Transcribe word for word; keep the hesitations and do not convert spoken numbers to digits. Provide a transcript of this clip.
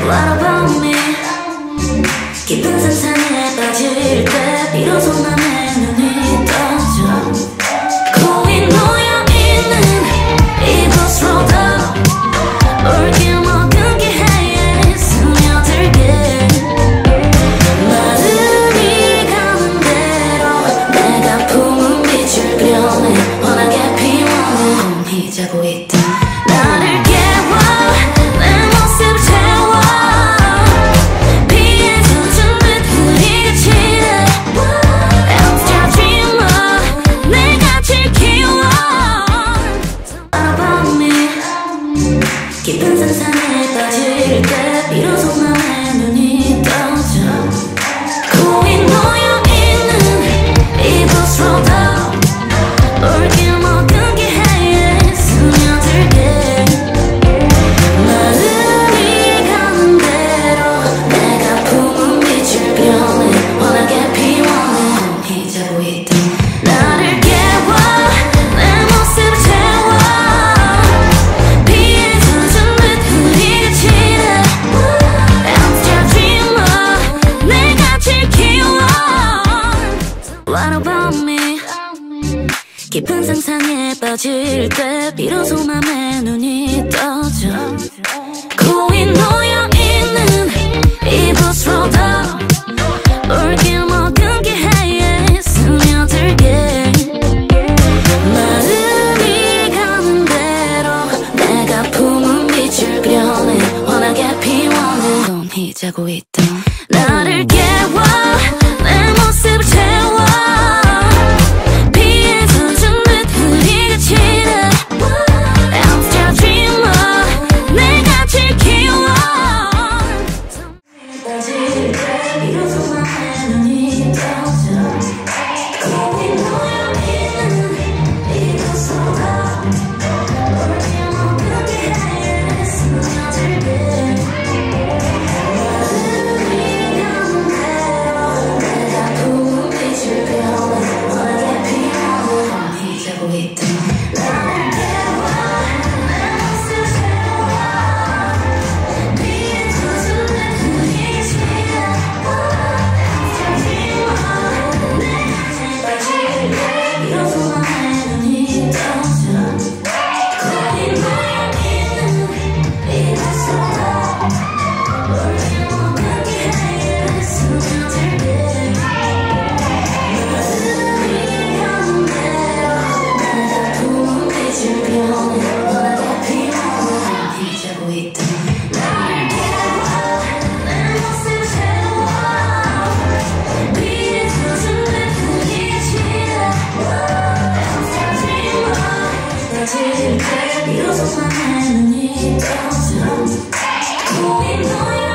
What about me? 깊은 상상에 빠질 때 비로소 맘의 눈이 떠져 고이 놓여있는 이곳으로도 올길 먹은 기회에 스며들게 마음이 가는 대로 내가 품은 빛을 그려내 환하게 피워내 곰이 자고 있던 나를 깨워 내 모습을 채워 비에 젖은 듯 흐리게 치네 Extra dreamer 내가 제일 키워 What about me? 깊은 상상에 빠질 때 비로소 맘의 눈이 떠져 고이 놓여있는 이곳으로도 올길 먹은 기회에 스며들게 마음이 가는 대로 내가 품은 빛을 그려내 환하게 피워내 곰이 자고 있던 나를 깨워 내 모습을 채워 비에 젖은 듯 흐리게 치네 Extra dreamer 내가 제일 키워 What about me? 깊은 상상에 빠질 때 비로소 맘의 눈이 떠져 고이 놓여있는 이곳으로도 올길 먹은 기회에 스며들게 마음이 가는 대로 내가 품은 빛을 그려내 환하게 피워내 곰이 자고 있던 나를 깨워 내 모습을 채워 비에 젖은 듯 흐리게 치네 Extra dreamer 내가 제일 키워 빠질 때 비로소 맘의 눈이 떠져 고이 놓여있는 이곳으로도 올길 먹은 기회에 스며들게 마음이 가는 대로 내가 품은 빛을 그려내 환하게 피워내 곰이 자고 있던 나를 깨워 내 모습을 채워 비에 젖은 듯 흐리게 치네 Extra dreamer 내가 빠질 때 비로소 맘의 눈이 떠져 고이 놓여있는 이곳으로도 올길 먹은 기회에 스며들게 마음이 가는 대로 내가 품은 빛을 그려내 환하게 피워내 곰이 자고 있던 나를 깨워 내 모습을 채워 비에 젖은 듯 흐리게 치네 Extra dreamer 빠질 때 비로소 맘의 눈이 떠져 고이 놓여